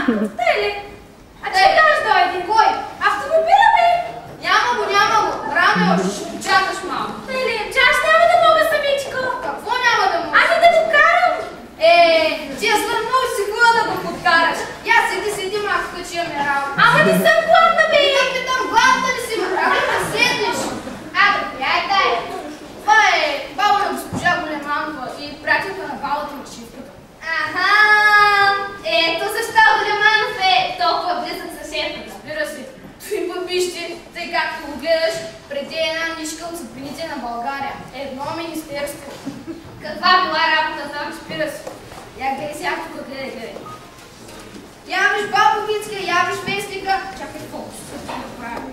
тъй ли? А че каш дойде? Кой? Автомобила бе? Няма го. Рано още, ще чакаш малко. Тъй ли? Че аз няма да мога самичко. Какво няма да мога? Ами да го карам. Ти след много си хубава да го подкараш. Я седи малко, като че имаме работа. Ама не съм гладна, бе! Как ти там гладна ли си, ма? Трябва да седнеш. Яй дай. Това е баба на госпожа Големанова и приятелка на балата на шефката. Аха! Ето защо Големанов е толкова близък с шефката. Разбира се. Той бъбище, тъй както го гледаш, преди една нишка от съдбините на България. Едно министерство. Каква била работата? Разбира се. Я гледай сега тук, гледай. Я виж бабо Гицка, я виж вестника. Чакай, фокус, да го правя.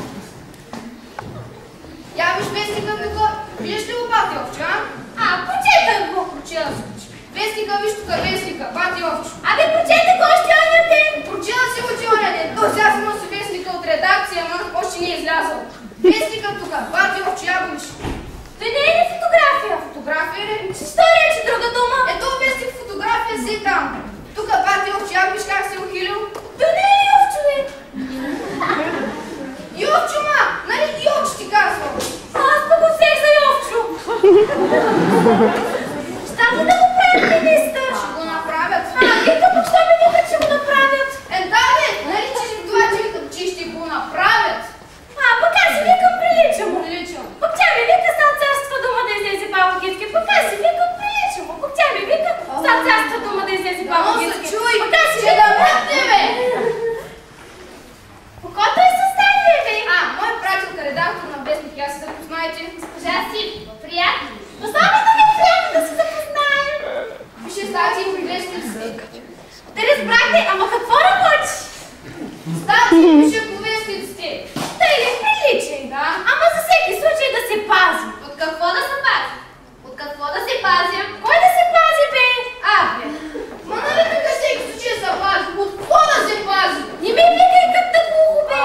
Я виж вестника тук. Виждаш ли го бати овче, а? Прочетай го. Прочела си. Вестника, виж тук, вестника, бати овче. Абе, прочетай го още оня ден. Прочела си го, че оня ден. То сега си носи вестника от редакция, ама още не е излязъл. Вестника тук, бати овче, я го виж. Той не е ли фотография? Фотография ли? Що рече друга дума? Ето вестник фотография си там. Тук бати овче, я го виж как си го хилил. Той не е ли овче, бе? Йовчо, ма! Нали Йовчо ти казвам? Аз пък усех за Йовчо! Ща ли да го правят, министър? Ще го направят. Вика, пък що ми викат, че го направят? Да, бе! Нали това, че ще го направят? Пък аз си викам приличам. Пък тя ми вика, са царства дума да излезе баба Гицка. Пък аз си викам приличам. Пък тя ми вика, са царства дума да излезе баба Гицка. Пък аз си викам мрътне, бе! Покото е състание, бе? Моя приятелка, редактор на вестник, я се запознаете. Госпожа Сиви, приятно. Особено ми е приятно да се запознаем. Пише статии в английски език. Те разбрахте, ама какво работиш? Статии пише по вестниците. Тъй ли приличай, да? Ама за всеки случай да се пази. От какво да се пази? От какво да се пазя? Кой да се пази, бе? Бе. Ма нали така всеки случай се пази? От какво да се пази? Не ми викай как да глухо, бе.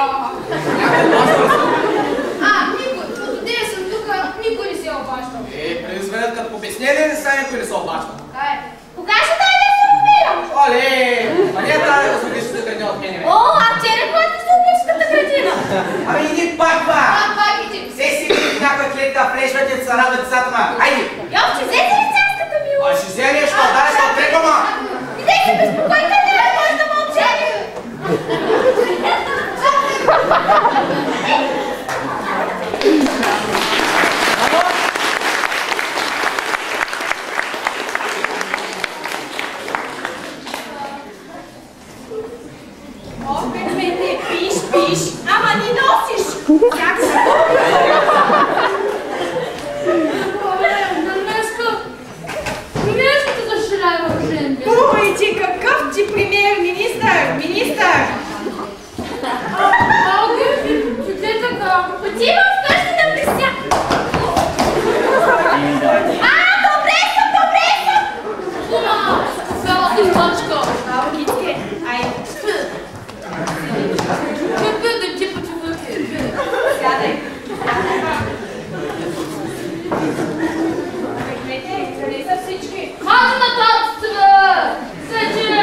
Никой. От дея съм тук, никой не се е обащал. Предизведат като обяснение ли са никой не се обащал? Кога ще дойде автомобила? Оле, ма не трябва да се отличната градина от мене. А вчера ходите с отличната градина? Ами иди пак, ба! Пак иди. Все си види някаква клетка, флешвате да се радва децата, ма. Айди! Йовче, взете ли царската милост? Ще взе нещо, дай се отрека, ма! Идей се безпокойка, не може да мълча. Пиш, ама ни носиш! Как се? Днеска да ширай в жените. Ой, ти какъв ти премиер-министър? Министър! Те така. Отива вкъщи да прися. Добре съм! Цяла си точка. Гицке, айде. Да ти почувствате. Сядай. Къде са всички? Хата на татцата! Седи!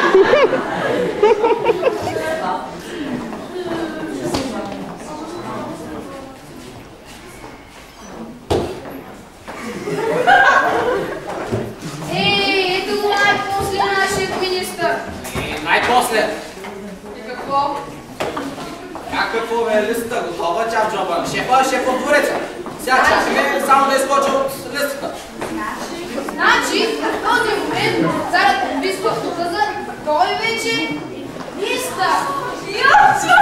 Ето най-после нашият министър. Най-после! И какво? Какво бе, листата готова, чап джоба. Шефа двореца. Сега чакаме само да изкоча от листата. Значи, в този момент царят убийства в указа, той вече министър. Йовчо!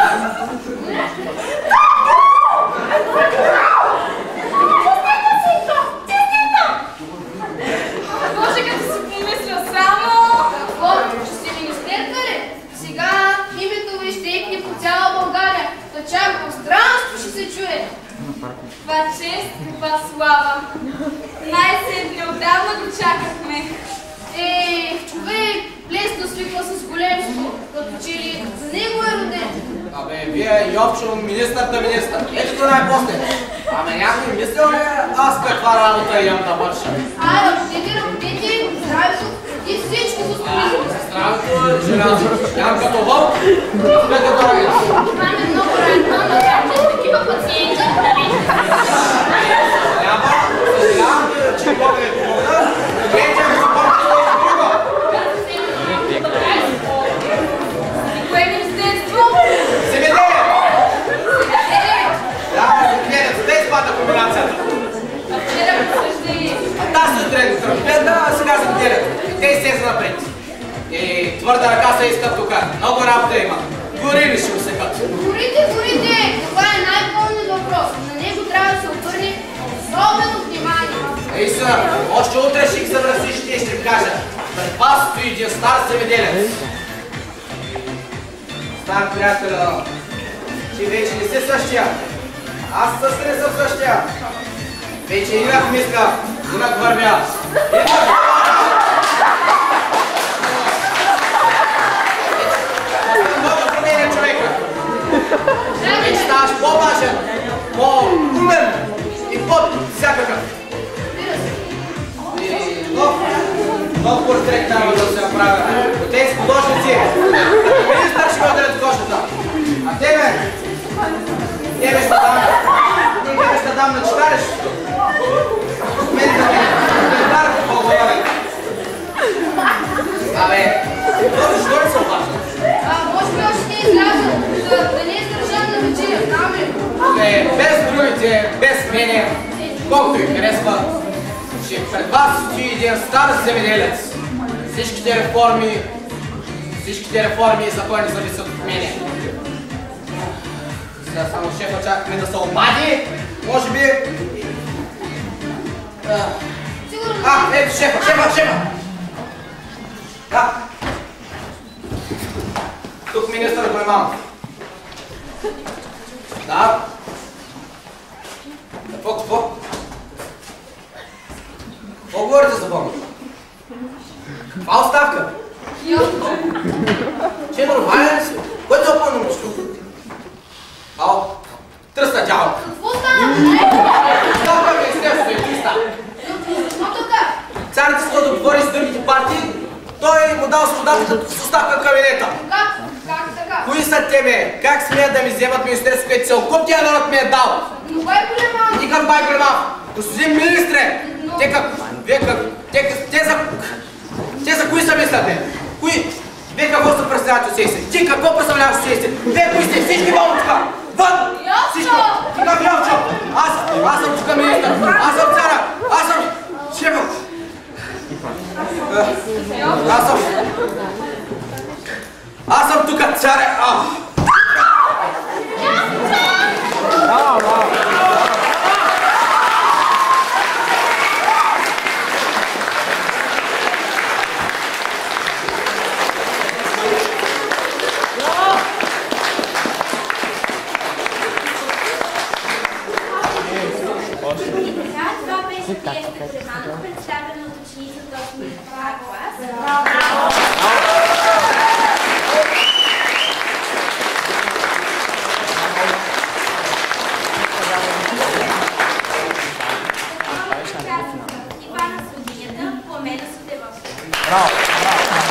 Честито! Може като си помисля само... Какво? Ще си министерка ли? Сега името ви ще екне по цяла България. Да чак в странство ще се чуе. Каква чест, каква слава. Най-сетне отдавна го чакахме. Човек лесно свиква с големство, като че ли за него е роден. Вие Йовчо, министър-та министър. Ето най-после. Някой мислил ли аз каква работа имам да върша? Родете, здравето и всичко, господин. Здравето, Съжалявам. Нямам като вълк, като дорогец. Това ми е много радно, но както такива пациенти, нали? Няма, съжалявам, че мога да ви помогна. Гледайте, ако запомните нещо друго. Кое министерство? Земеделие! Да, земеделие, за тези пада комбинацията. А вчера посъждали. Тази сутрин тръмпета, а сега земеделието. Те излезе напред. И твърда ръка се иска тук. Много работа има. Гори ли ще усекат? Горите! Това е най-пълният въпрос. На него трябва да се обърне особено внимание. Ей, сър, още утре ще ги събра всички и ще им кажа. Пред вас стои един стар земеделец. Стар приятел, ти вече не си същия. Аз също не съм същия. Вече инак миска, инак вървя. Много променя човека. Вече ставаш по-важен, по-умен и по-всякакъв. Нов портрет трябва да се направя. От тези художници, министър ще ме отделят кожата. А тебе ще дам на читалиш. Мен да ме дар по-главен. Абе, защо ли се обажда? Може би още не е излязъл, да не е издържан на вечеря, знам ли? Без другите, без мене, колкото ви харесва, че пред вас стои един стар земеделец. Всичките реформи и закони зависят от мене. Сега само шефа чакаме да се обади, може би... Ето шефа! Да. Тук министър Гореманов. Да. Какво? Какво говорите за Бога? Каква оставка? Че нормален си? Кой те опълномощил? Ало, тръсна дявол. Какво стана? Оставка в министерството и ти става. Защо така? Царите са да договори с другите партии, той му дал свободата с оставка в кабинета. Как така? Кои са тебе? Как смеят да ми вземат министерство, което целокупният народ ми е дал? Но бай Големанов! Никак бай Големанов! Господин министре! Те за кои са мислите? Кои? Вие какво са представляват от себе си? Ти какво представляваш от себе си? Вие кои сте? Всички болничка! Вън! Всичко! Никак Йовчо! Аз съм тук министър! Аз съм цара! Аз съм шефът! Аз съм тук царя! Това беше Виеста Гореманов, представена от ученицата от 8 клас. Ивана Слугинята, Пламена Сотевовска.